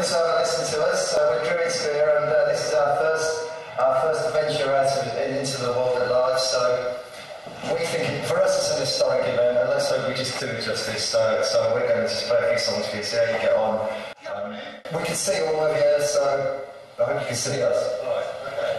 listen to us. We're Druidspear, and this is our first adventure into the world at large. So we think, for us, it's an historic event, and let's hope we just do it justice. So we're going to just play a few songs for you, see how you get on. We can see all of you, so I hope you can see us. All right, okay.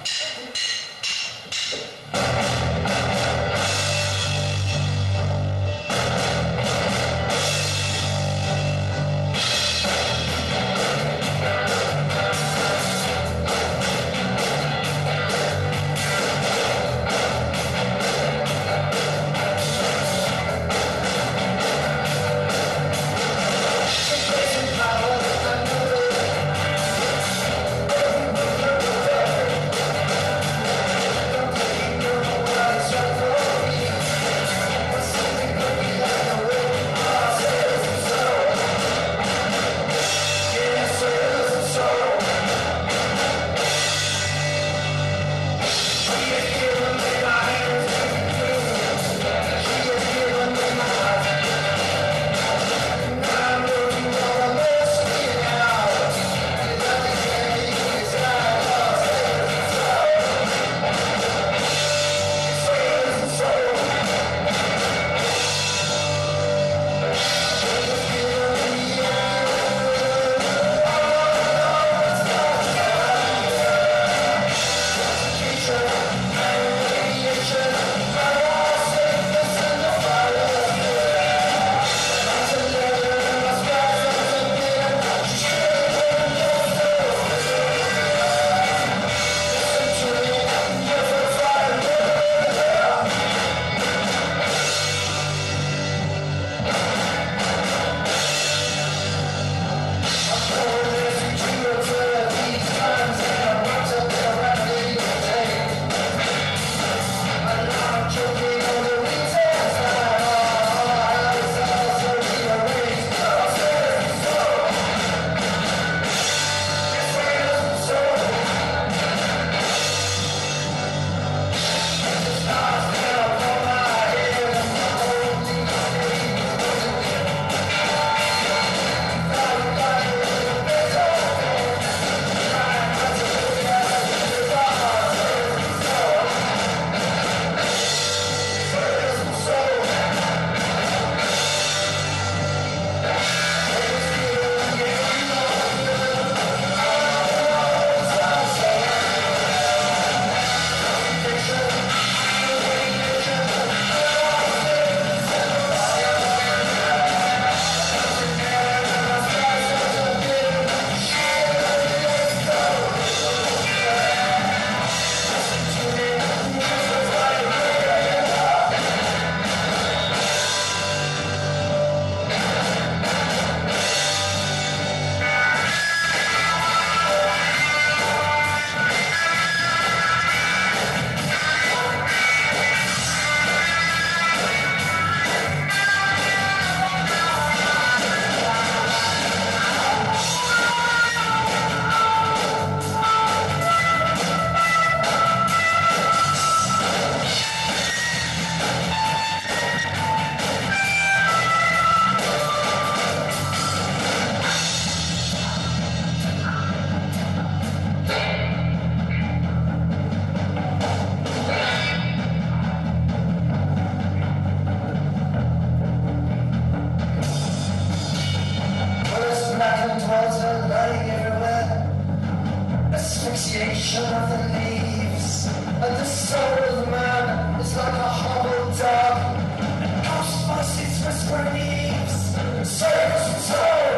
Asphyxiation of the leaves, and the soul of man is like a hollow dog, and ghost voices whispering eaves, save us from soul,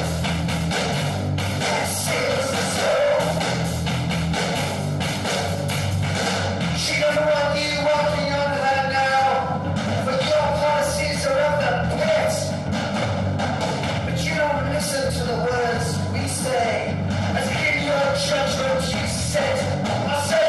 save us from soul. She doesn't want you walking under that now, but your policies are of the pit, but you don't listen to the words we say, as in your judgment you sit.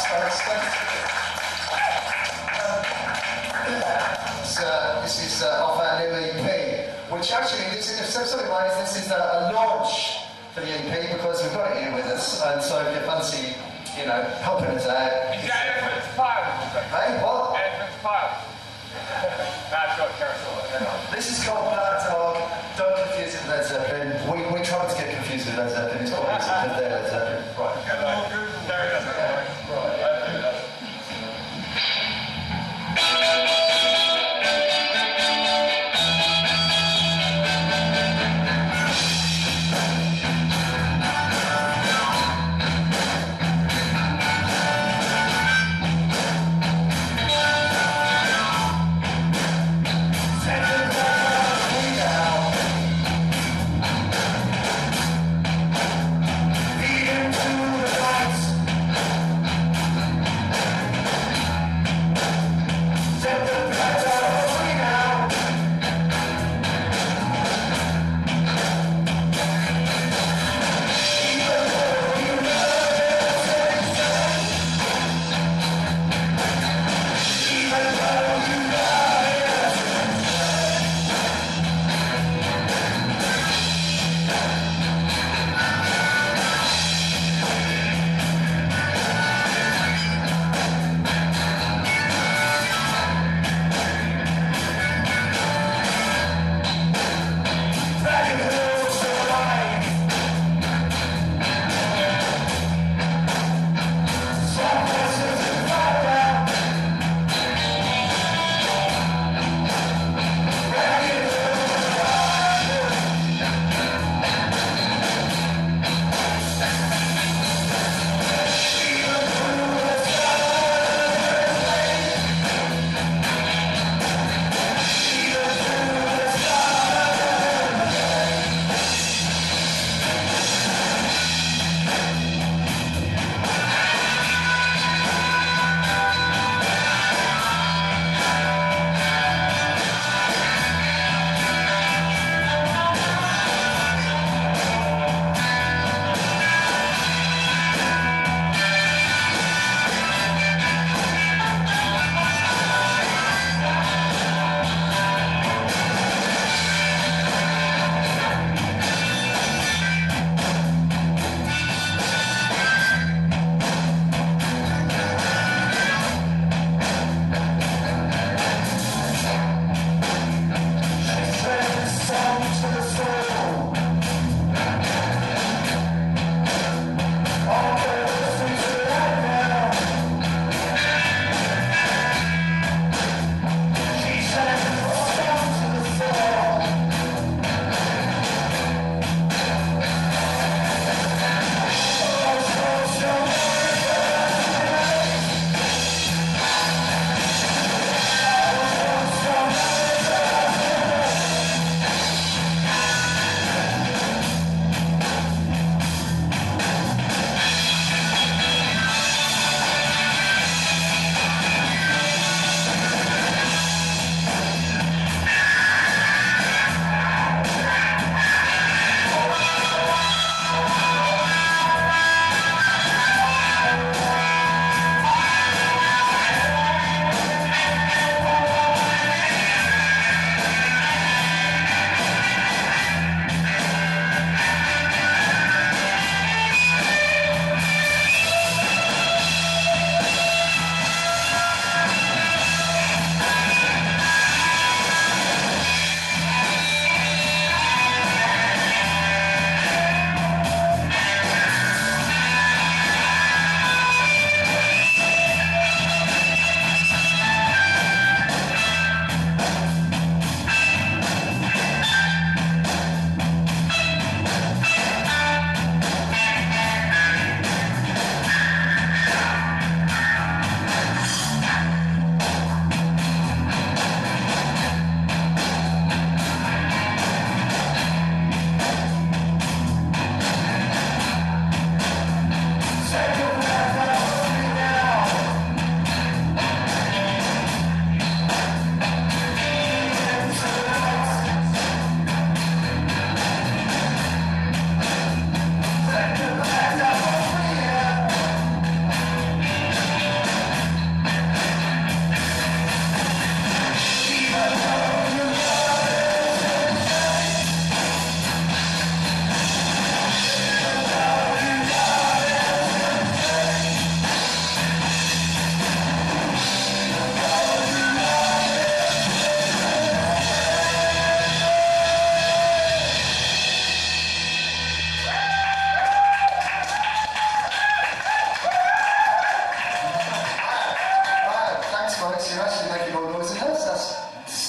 This is off our new EP, which actually, something like this is a launch for the EP because we've got it here with us, and so if you fancy, helping us out. Is that Elephant's Pile? Hey, what? Elephant's Pile. That's got careful. This is called Black Dog. Don't confuse it with Led Zeppelin. We tried to get confused with Led Zeppelin. It's quite easy because they're Led Zeppelin. Right. There it is. Right.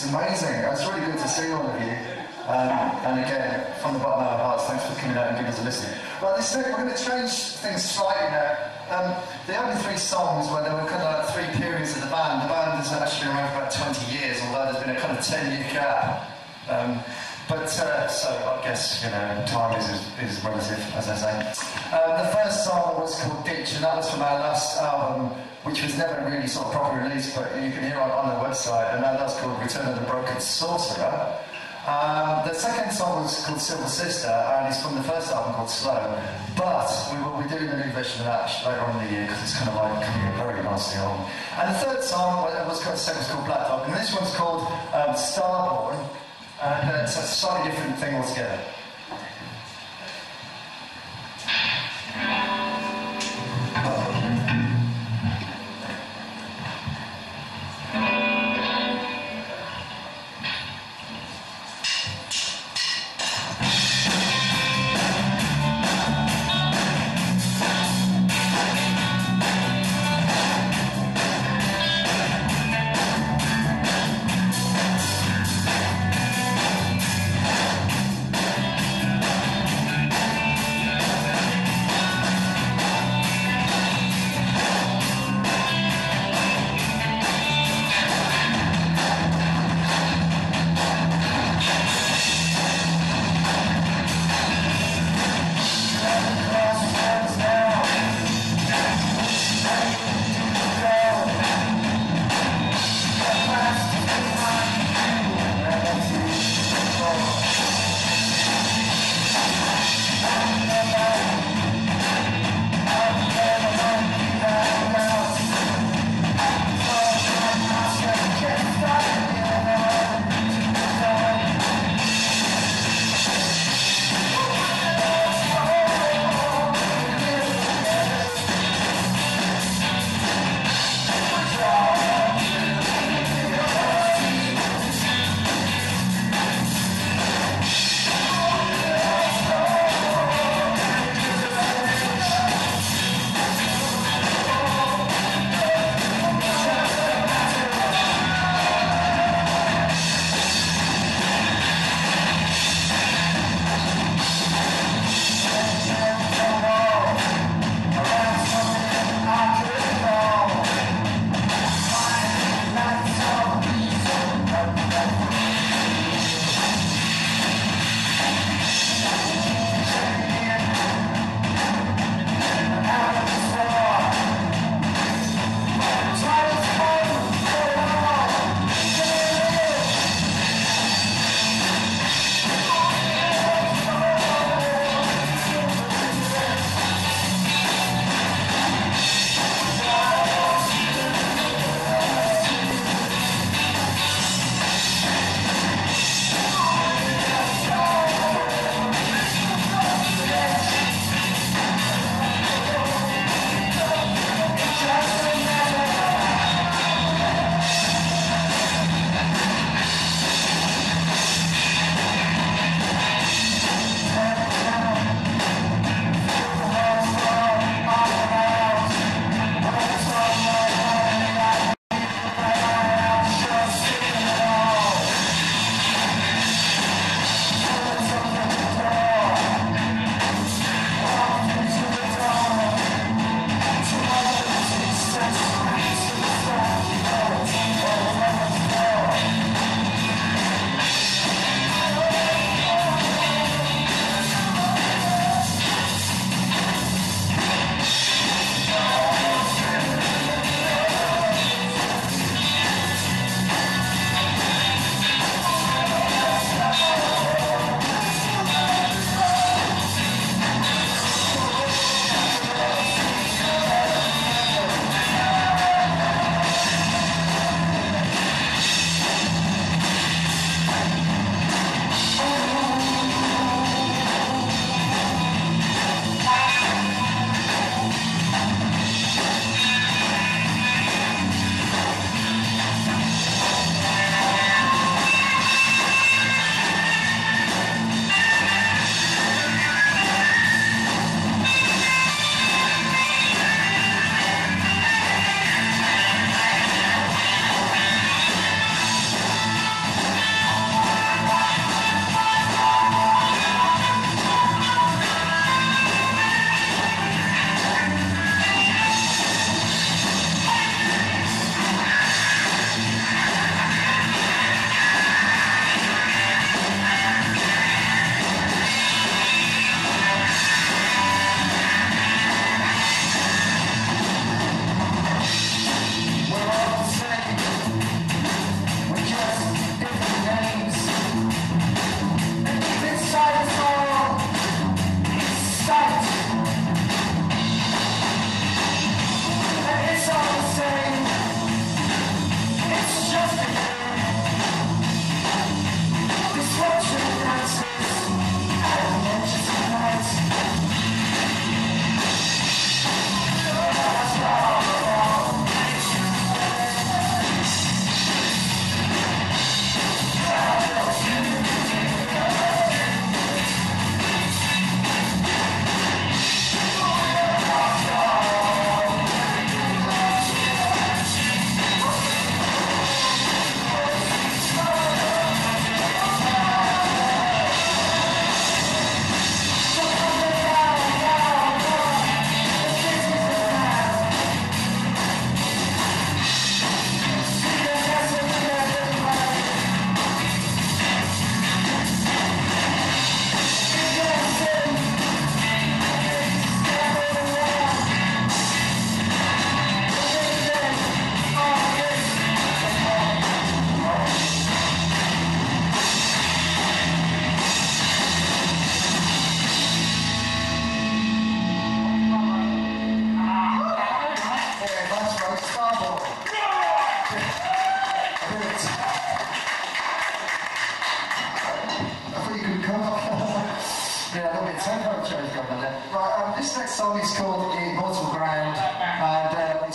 amazing. It's really good to see all of you. And again, from the bottom of our hearts, thanks for coming out and giving us a listen. Right, we're going to change things slightly now. The only 3 songs where there were kind of like 3 periods of the band. The band has actually been around for about 20 years, although there's been a kind of 10-year gap. So I guess, you know, time is relative, as I say. The first song was called Ditch, and that was from our last album, which was never really sort of properly released, but you can hear it on the website, and that's called Return of the Broken Sorcerer. The second song was called Silver Sister, and it's from the first album called Slow, but we will be doing a new version of that later on in the year, because it's kind of like coming very nicely on. And the third song was called Black Dog, and this one's called Starbourne, and it's a slightly different thing altogether.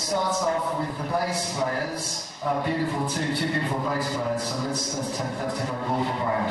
starts off with the bass players, beautiful two beautiful bass players. So let's take on Immortal Ground.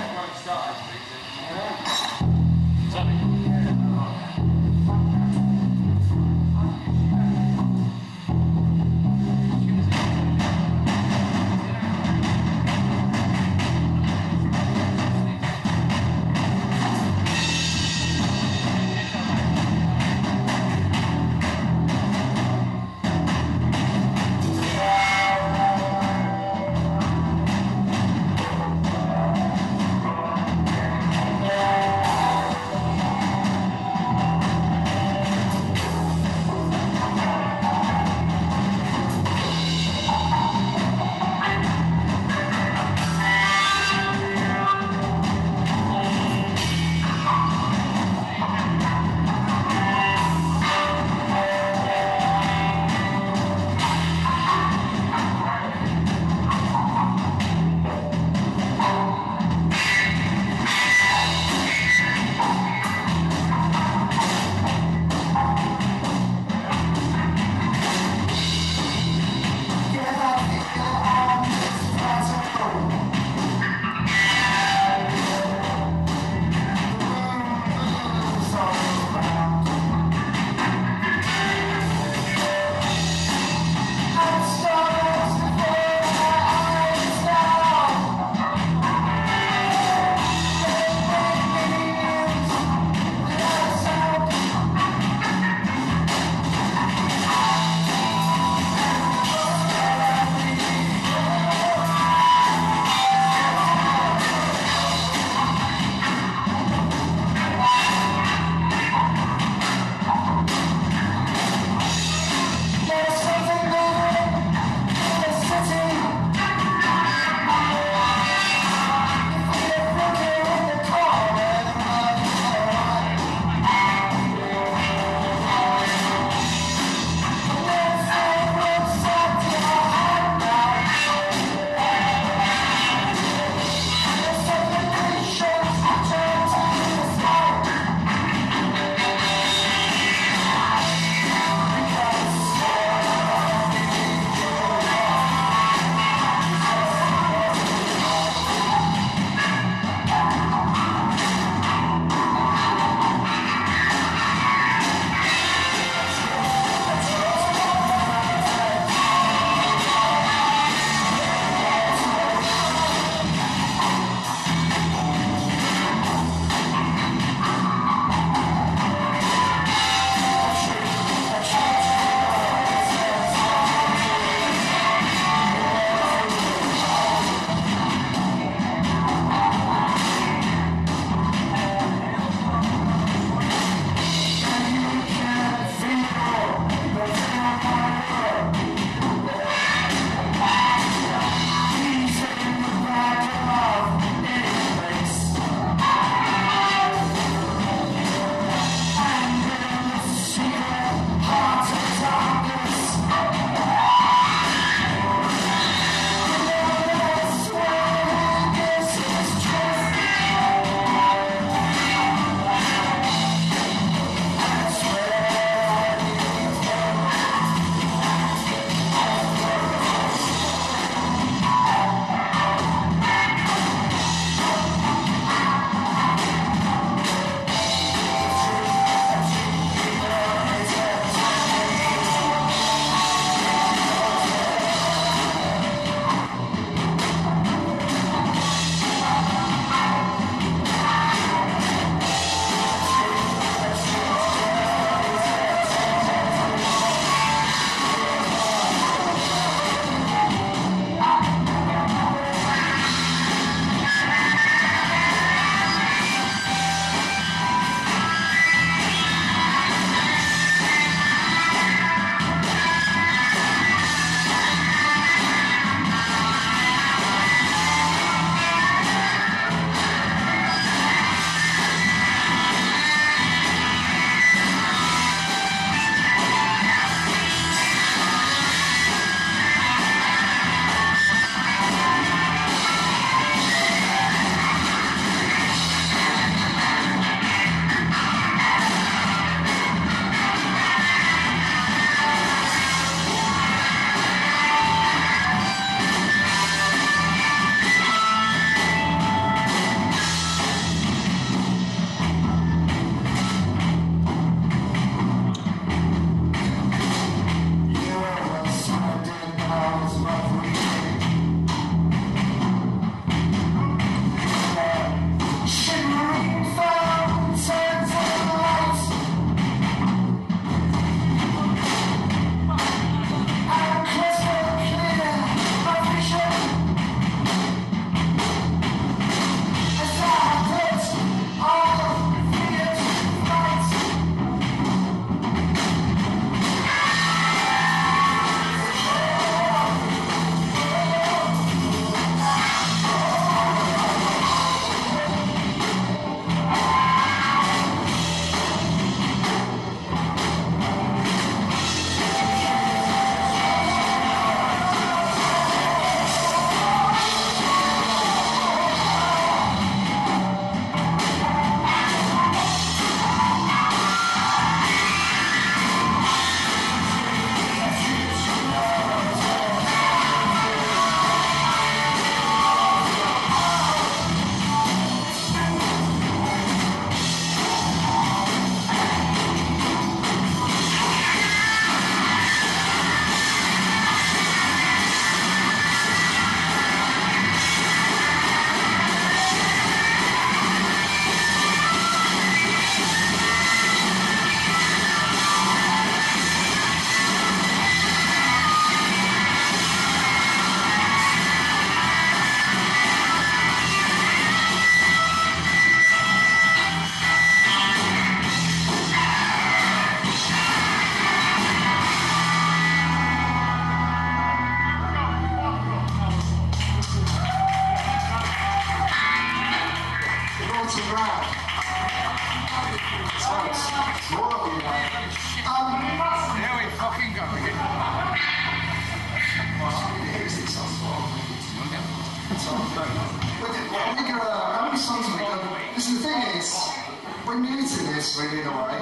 we're new to this, really, in a way.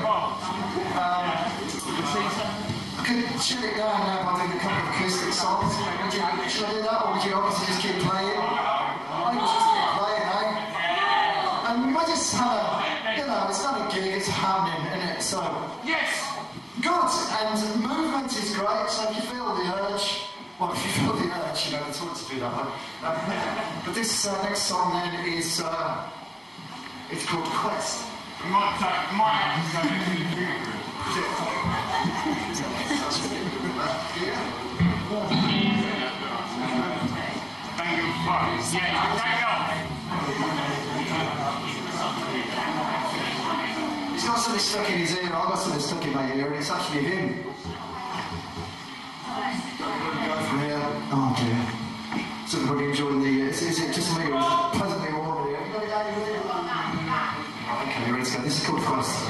I could chill it down now by doing a couple of acoustic songs. Should I do that, or would you obviously just keep playing? I think we should just keep playing, eh? And we might just have a, you know, it's not a gig, it's happening, isn't it? So, Yes! good, and movement is great, so if you feel the urge, well, if you feel the urge, you know, it's all to do that one. But this next song then is, it's called Quest. We might have to go into the drink room. Thank you, fuck. Yeah, take it off. He's got something stuck in his ear, I've got something stuck in my ear, and it's actually him. Go from here. Oh dear. Is everybody enjoying the, is it just me, or is it pleasantly warm here? Okay, ready to go. This is called Quest.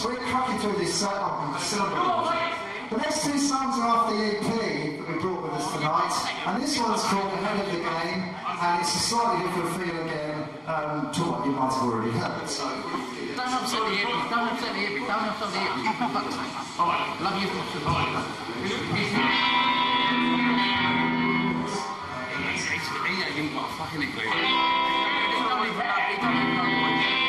we're cracking through this set on Silver. The next two songs are off the EP that we brought with us tonight, and this one's called Ahead of the Game, and it's a slightly different feel again to what you might have already heard. So. Don't upset the hippie, don't upset the hippie, don't upset the hippie, for fuck's sake. Alright, love you for surviving. He ain't even got a fucking igloo. He don't even know.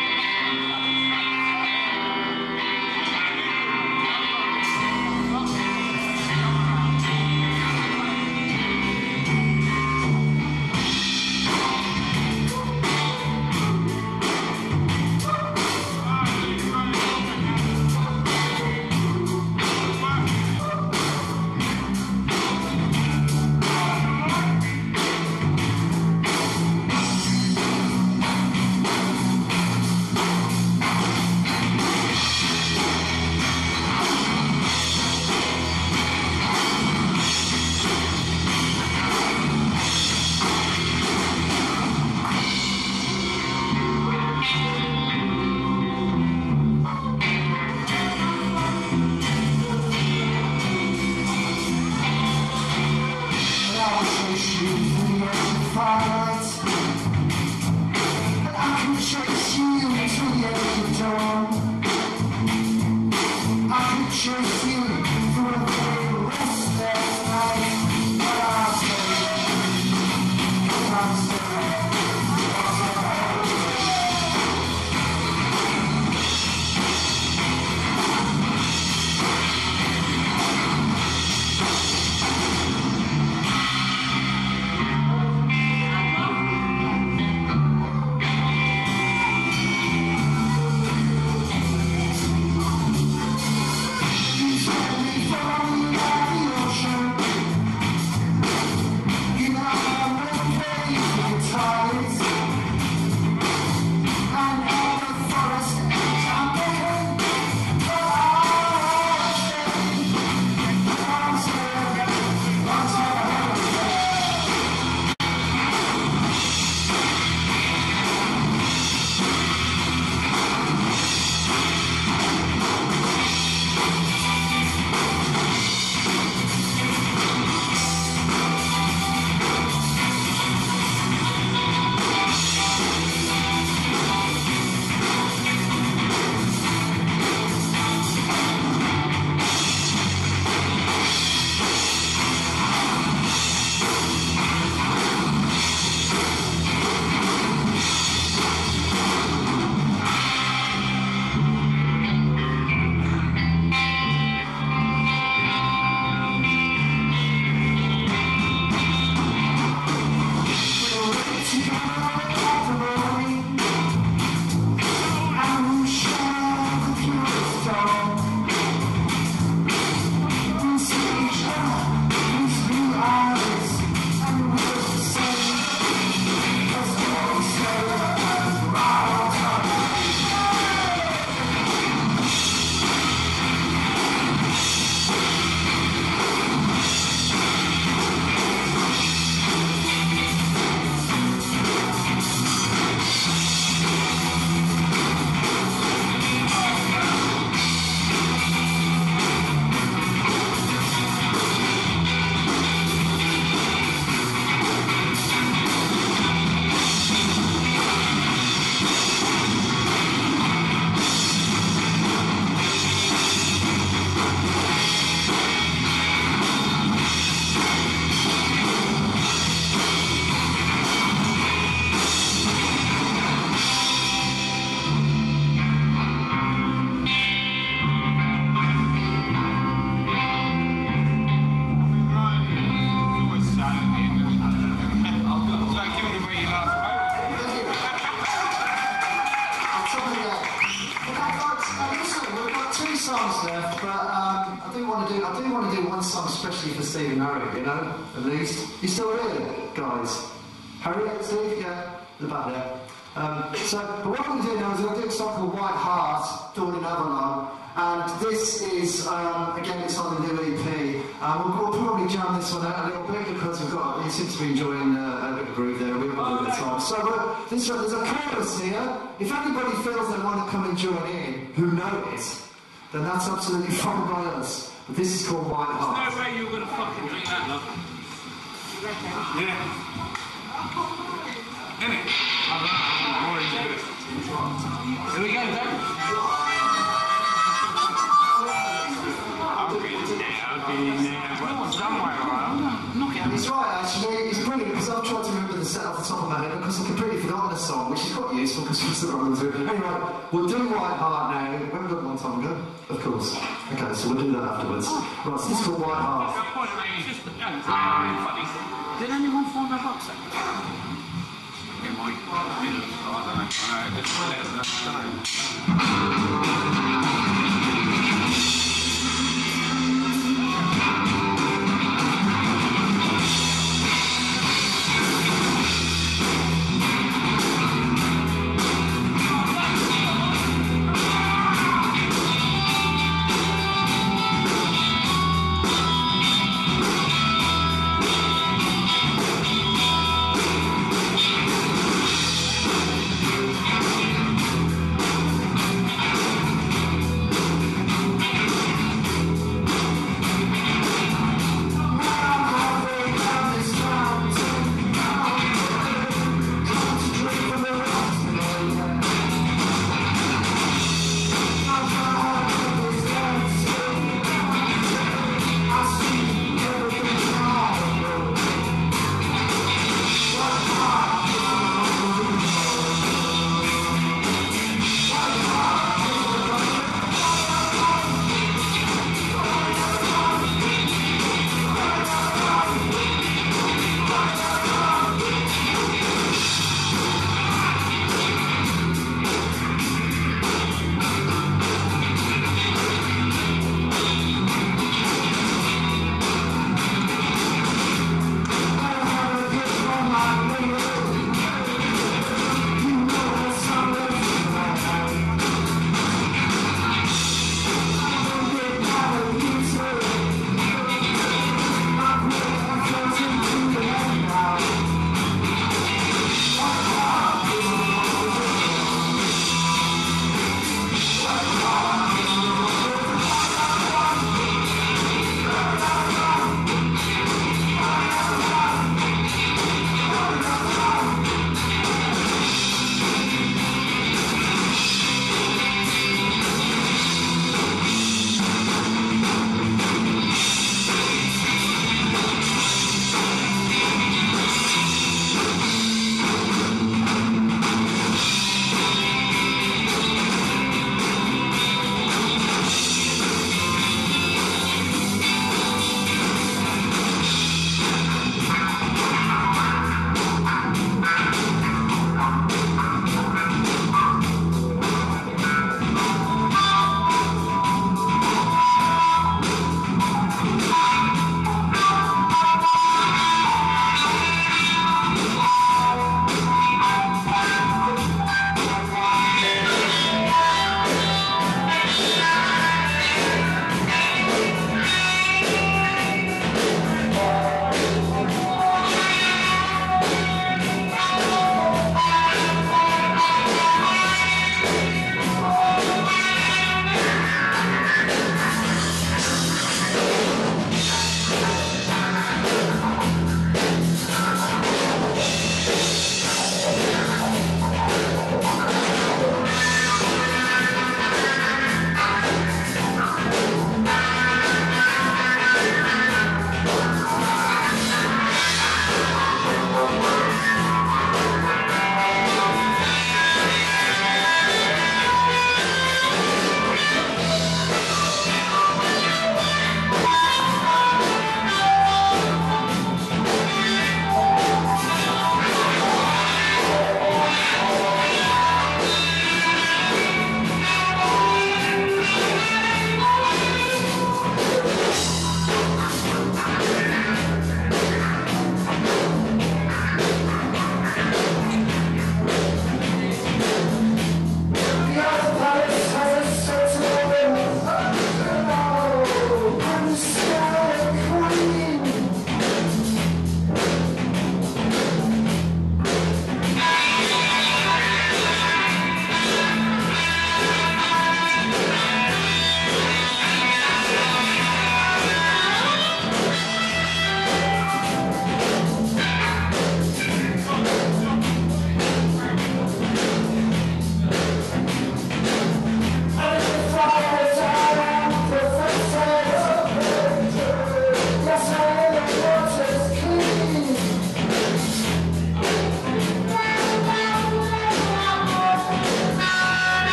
You know, at least. You still here, guys? Harry, Steve? Yeah, the back there. But what I'm going to do now is I'm going to do a song called White Hart, Dawn in Avalon, and this is, again, it's on the new EP. We'll probably jam this one out a little bit because you seem to be enjoying a little groove there. We've got a bit of time. So there's a chorus here. If anybody feels they want to come and join in, who know it, then that's absolutely fine by us. But this is called White Hart. There's no way you're going to fucking drink that, love. Yeah. Innit? Here we go, then. He's right, actually. It's brilliant because I've tried to remember the set off the top of my head because I've completely forgotten a song, which is quite useful because it's the wrong to it. Anyway, we'll do White Hart now. We haven't done one time ago, of course. Okay, so we'll do that afterwards. Right, so this is called White Hart. Did anyone find my box then? It might. I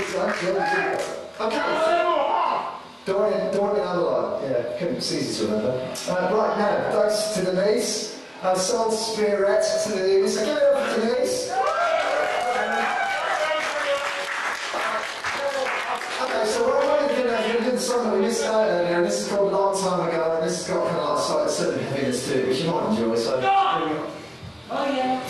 Dorian Avalon, yeah, it's easy to remember. Right now, thanks to Denise. Swan Spirit to Denise. So give it up for Denise. Okay, so what I'm going to do now, we did the song that we missed out earlier, and this is called A Long Time Ago, and this has got kind of like a certain heaviness to it, which you might enjoy, so... Oh yeah.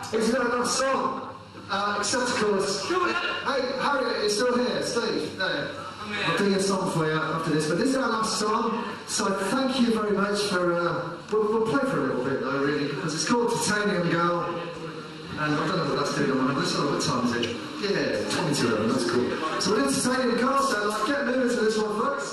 It's not enough song. Except of course. Hey, Harriet, you're still here. Steve, there. I'll do a song for you after this, but this is our last song, so thank you very much for, we'll play for a little bit though, really, because it's called Titanium Girl, and I don't know what that's doing on my list, what time is it? Yeah, 22:11, that's cool. So we're in Titanium Girl, so like, get moving to this one, folks.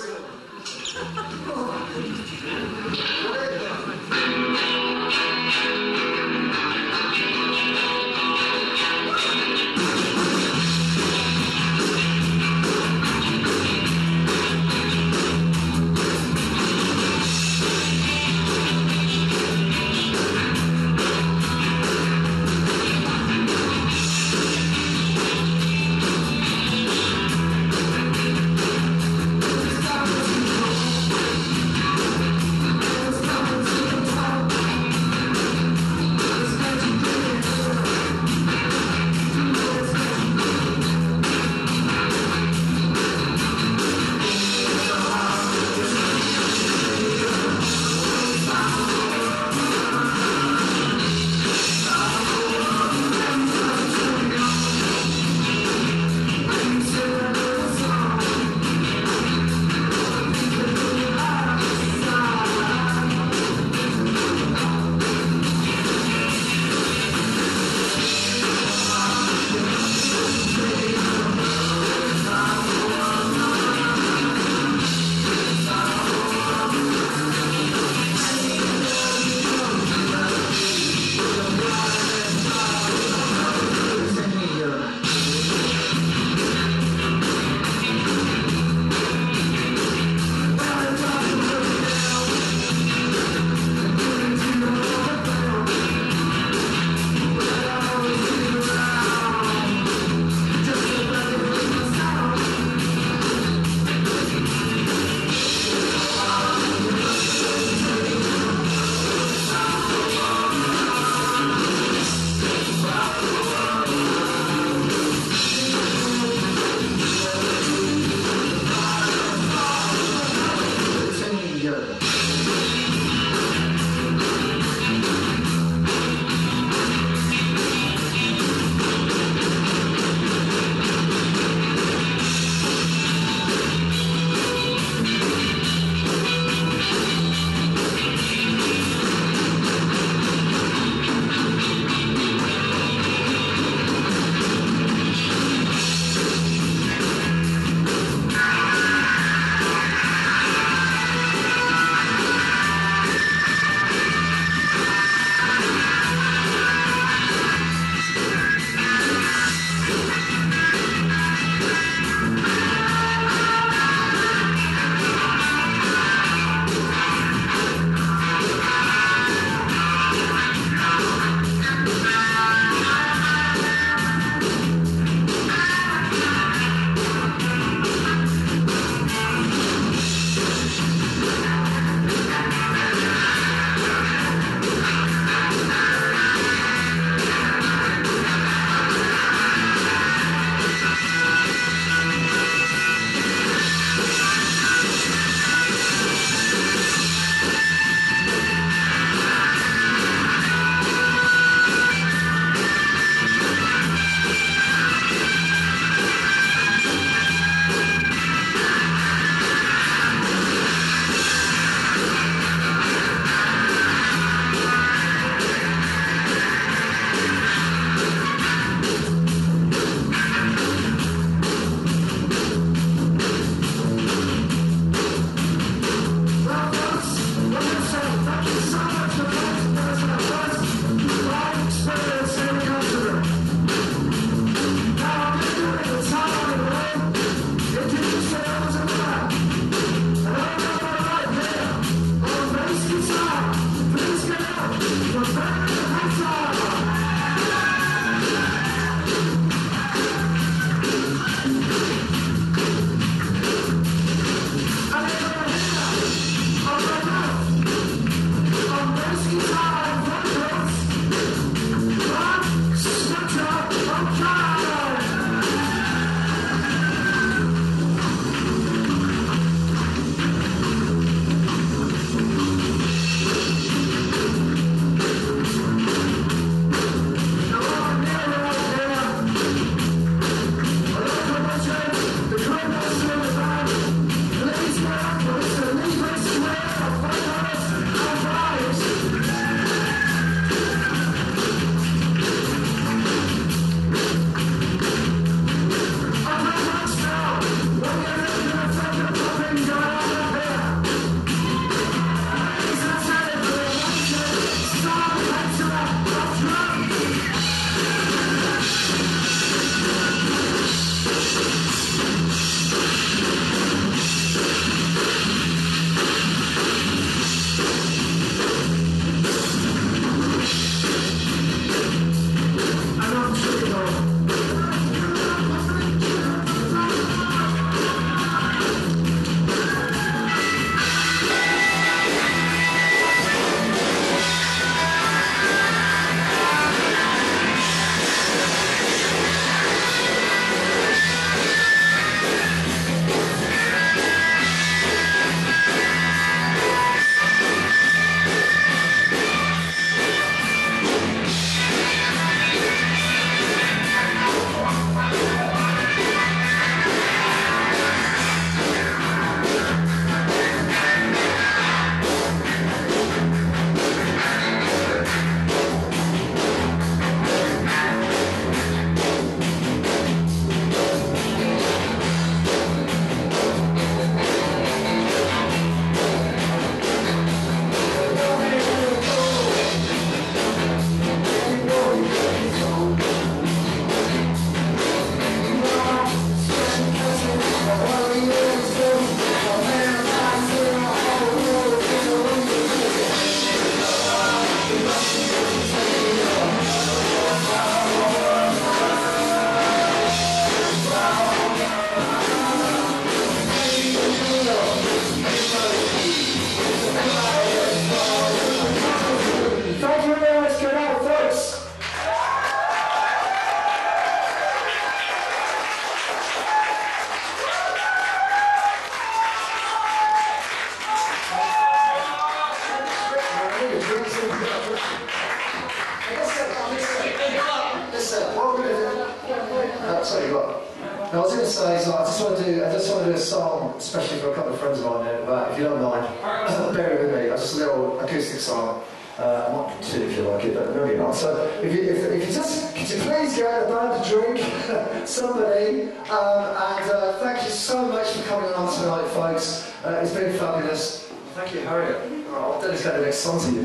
I was going to say, so I just want to do a song, especially for a couple of friends of mine, but if you don't mind, bear it with me. Just a little acoustic song. I might do if you like it, but maybe not. So, if you just, could you please get a band to drink, somebody, and thank you so much for coming along tonight, folks. It's been fabulous. Thank you, Harriet. I'll dedicate the next song to you.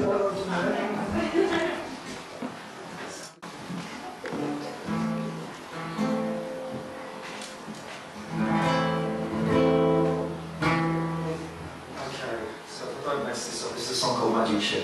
Don't mess this up. This is a song called Magic Ship.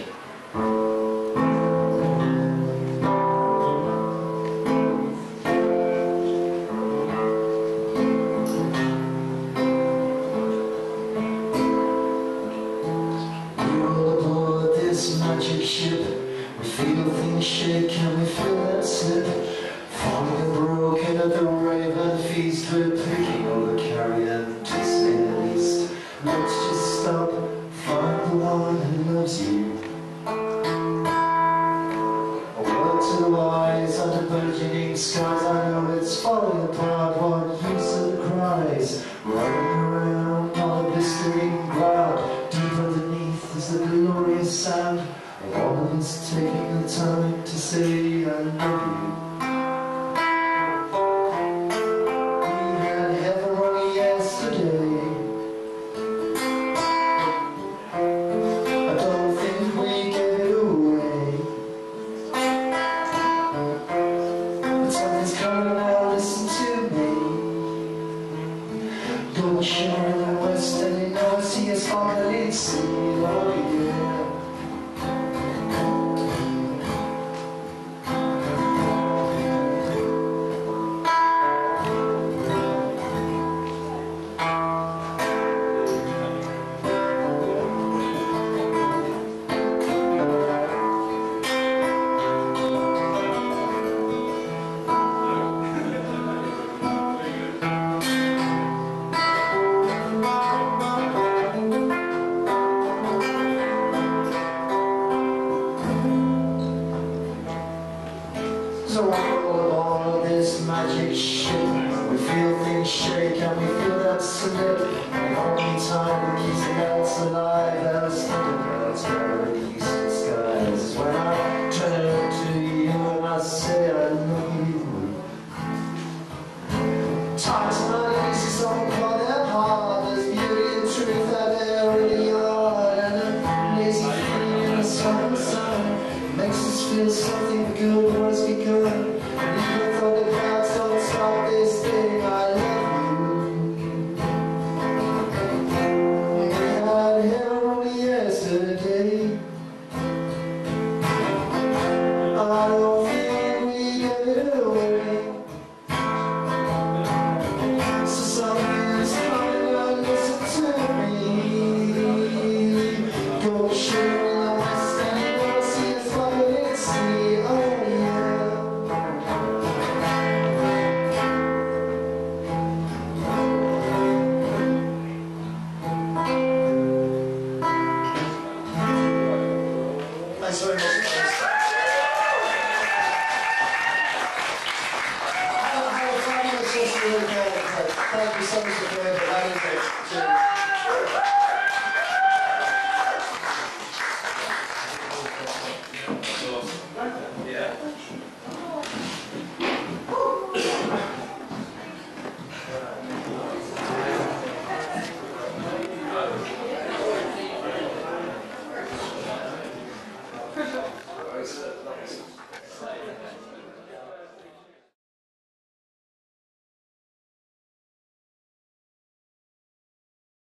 We're all aboard this magic ship. We feel things shake and we feel that slip. Falling and broken at the raven feast. We're picking all the carrion to say the least. Let's just stop. Find the one who loves you. A word to the wise under burgeoning skies. I know it's falling apart. What use of the cries? Running around on a blistering ground. Deep underneath is the glorious sound of all of us taking the time to say I love you. We had heaven running yesterday. Shore in the west, and you know I see a sparkling sea. Oh yeah. So we're all aboard this magic ship. We feel things shake and we feel that slip. The only time that keeps the else alive, as thunderbirds over the eastern skies, is when I turn to you and I say I love you. Times my laces don't call them hard. There's beauty and truth out there in the yard, and a lazy feeling in the sun makes us feel something good once begun. And even though the clouds don't stop this thing, I love you. We had heaven only yesterday. I don't think we gave it away. So something's coming and listen to me. Go share in the west and you never see us flying sea. Oh yeah. Thanks very much, guys.